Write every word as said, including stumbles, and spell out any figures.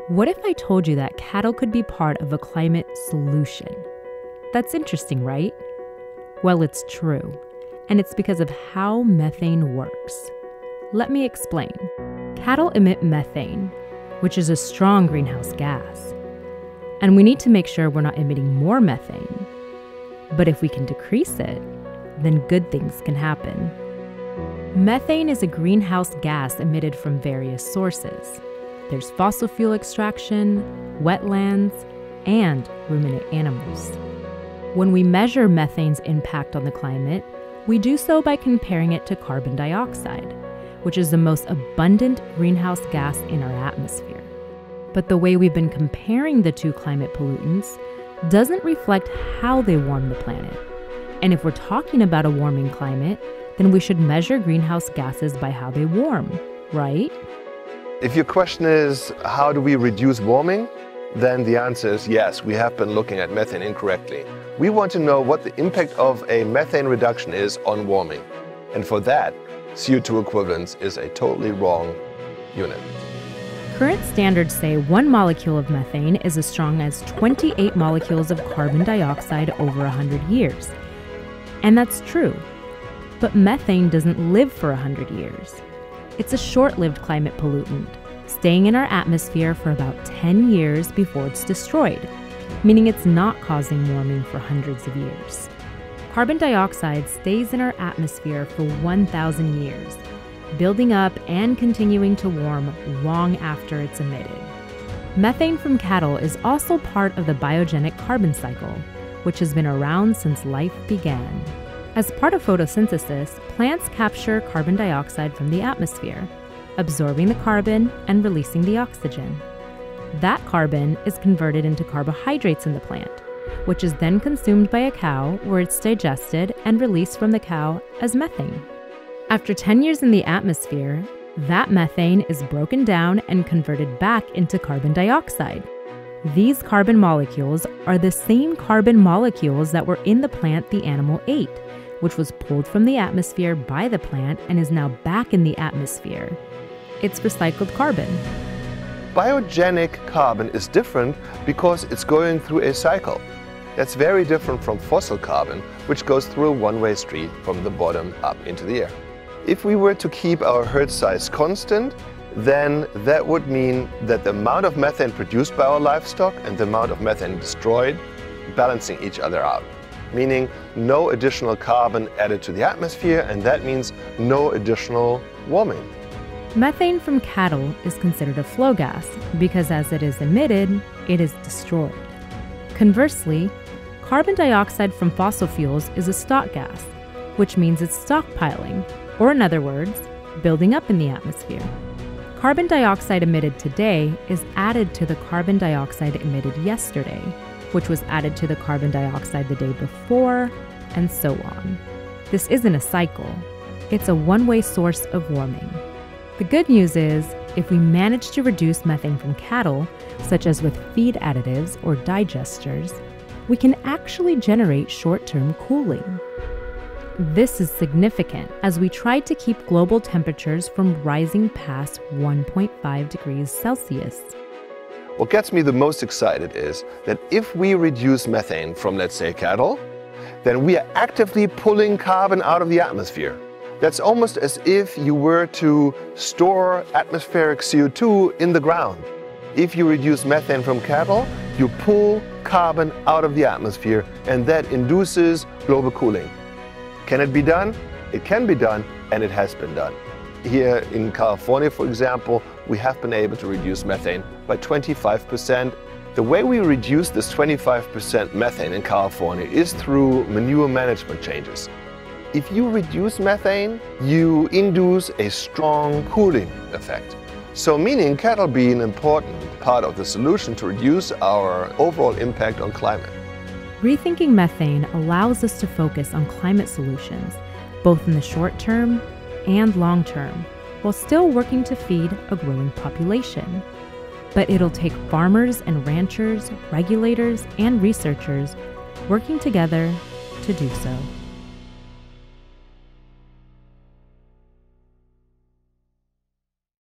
What if I told you that cattle could be part of a climate solution? That's interesting, right? Well, it's true, and it's because of how methane works. Let me explain. Cattle emit methane, which is a strong greenhouse gas. And we need to make sure we're not emitting more methane. But if we can decrease it, then good things can happen. Methane is a greenhouse gas emitted from various sources. There's fossil fuel extraction, wetlands, and ruminant animals. When we measure methane's impact on the climate, we do so by comparing it to carbon dioxide, which is the most abundant greenhouse gas in our atmosphere. But the way we've been comparing the two climate pollutants doesn't reflect how they warm the planet. And if we're talking about a warming climate, then we should measure greenhouse gases by how they warm, right? If your question is, how do we reduce warming? Then the answer is yes, we have been looking at methane incorrectly. We want to know what the impact of a methane reduction is on warming. And for that, C O two equivalence is a totally wrong unit. Current standards say one molecule of methane is as strong as twenty-eight molecules of carbon dioxide over one hundred years. And that's true. But methane doesn't live for one hundred years. It's a short-lived climate pollutant, staying in our atmosphere for about ten years before it's destroyed, meaning it's not causing warming for hundreds of years. Carbon dioxide stays in our atmosphere for one thousand years, building up and continuing to warm long after it's emitted. Methane from cattle is also part of the biogenic carbon cycle, which has been around since life began. As part of photosynthesis, plants capture carbon dioxide from the atmosphere, absorbing the carbon and releasing the oxygen. That carbon is converted into carbohydrates in the plant, which is then consumed by a cow where it's digested and released from the cow as methane. After ten years in the atmosphere, that methane is broken down and converted back into carbon dioxide. These carbon molecules are the same carbon molecules that were in the plant the animal ate, which was pulled from the atmosphere by the plant and is now back in the atmosphere. It's recycled carbon. Biogenic carbon is different because it's going through a cycle. That's very different from fossil carbon, which goes through a one-way street from the bottom up into the air. If we were to keep our herd size constant, then that would mean that the amount of methane produced by our livestock and the amount of methane destroyed balancing each other out, meaning no additional carbon added to the atmosphere, and that means no additional warming. Methane from cattle is considered a flow gas because as it is emitted, it is destroyed. Conversely, carbon dioxide from fossil fuels is a stock gas, which means it's stockpiling, or in other words, building up in the atmosphere. Carbon dioxide emitted today is added to the carbon dioxide emitted yesterday, which was added to the carbon dioxide the day before, and so on. This isn't a cycle. It's a one-way source of warming. The good news is, if we manage to reduce methane from cattle, such as with feed additives or digesters, we can actually generate short-term cooling. This is significant as we try to keep global temperatures from rising past one point five degrees Celsius. What gets me the most excited is that if we reduce methane from, let's say, cattle, then we are actively pulling carbon out of the atmosphere. That's almost as if you were to store atmospheric C O two in the ground. If you reduce methane from cattle, you pull carbon out of the atmosphere, and that induces global cooling. Can it be done? It can be done, and it has been done. Here in California, for example, we have been able to reduce methane by twenty-five percent. The way we reduce this twenty-five percent methane in California is through manure management changes. If you reduce methane, you induce a strong cooling effect. So meaning cattle be an important part of the solution to reduce our overall impact on climate. Rethinking Methane allows us to focus on climate solutions, both in the short term and long term, while still working to feed a growing population. But it'll take farmers and ranchers, regulators, and researchers working together to do so.